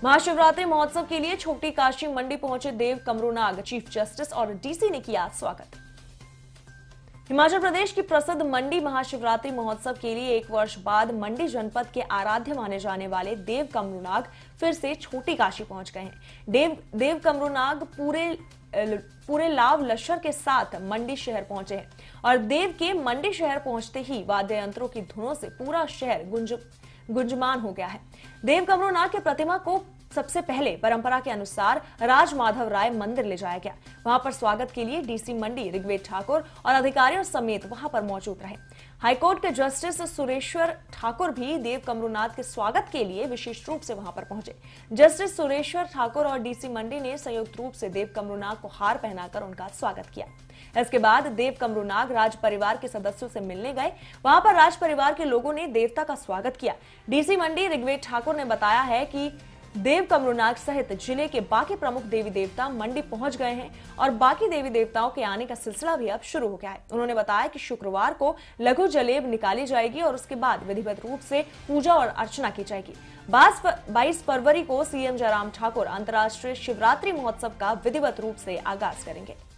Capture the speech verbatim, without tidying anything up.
महाशिवरात्रि महोत्सव के लिए छोटी काशी मंडी पहुंचे देव कमरूनाग, चीफ जस्टिस और डीसी ने किया स्वागत। हिमाचल प्रदेश की प्रसिद्ध मंडी महाशिवरात्रि महोत्सव के लिए एक वर्ष बाद मंडी जनपद के आराध्य माने जाने वाले देव कमरूनाग फिर से छोटी काशी पहुंच गए हैं। देव देव कमरूनाग पूरे पूरे लाव लश्कर के साथ मंडी शहर पहुंचे हैं और देव के मंडी शहर पहुंचते ही वाद्य यंत्रों की धुनों से पूरा शहर गुंज गुंजमान हो गया है। देव कमरूनाग की प्रतिमा को सबसे पहले परंपरा के अनुसार राज माधव राय मंदिर ले जाया गया। वहां पर स्वागत के लिए डीसी मंडी ऋग्वेद ठाकुर और अधिकारियों समेत वहां पर मौजूद रहे। हाईकोर्ट के जस्टिस सुरेश्वर ठाकुर भी देव कमरूनाग के स्वागत के लिए विशेष रूप से वहां पर पहुंचे। जस्टिस सुरेश्वर ठाकुर और डीसी मंडी ने संयुक्त रूप से देव कमरूनाग को हार पहनाकर उनका स्वागत किया। इसके बाद देव कमरूनाग राज परिवार के सदस्यों से मिलने गए। वहां पर राज परिवार के लोगों ने देवता का स्वागत किया। डीसी मंडी ऋग्वेद ठाकुर ने बताया है कि देव कमरूनाग सहित जिले के बाकी प्रमुख देवी देवता मंडी पहुंच गए हैं और बाकी देवी देवताओं के आने का सिलसिला भी अब शुरू हो गया है। उन्होंने बताया कि शुक्रवार को लघु जलेब निकाली जाएगी और उसके बाद विधिवत रूप से पूजा और अर्चना की जाएगी। बाईस फरवरी को सीएम जयराम ठाकुर अंतर्राष्ट्रीय शिवरात्रि महोत्सव का विधिवत रूप से आगाज करेंगे।